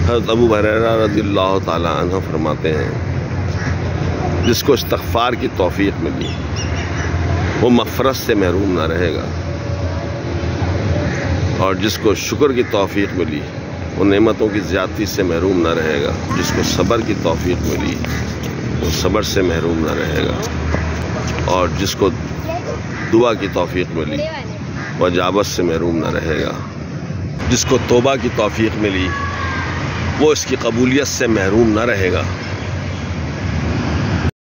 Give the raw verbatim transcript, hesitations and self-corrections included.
हज़रत अबू हुरैरा रज़ियल्लाहु ताला अन्हु फरमाते हैं, जिसको इस्तग़फ़ार की तौफ़ीक़ मिली वो मग़फ़िरत से महरूम ना रहेगा, और जिसको शुक्र की तौफ़ीक़ मिली वो नेमतों की ज़्यादती से महरूम ना रहेगा। जिसको सब्र की तौफ़ीक़ मिली वो सब्र से महरूम ना रहेगा, और जिसको दुआ की तौफ़ीक़ मिली वह इजाबत से महरूम ना रहेगा। जिसको तौबा की तौफ़ीक़ मिली वो इसकी कबूलियत से महरूम ना रहेगा।